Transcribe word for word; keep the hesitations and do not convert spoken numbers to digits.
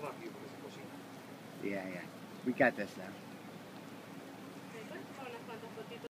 rápido porque se cocina. Yeah, yeah. We got this now.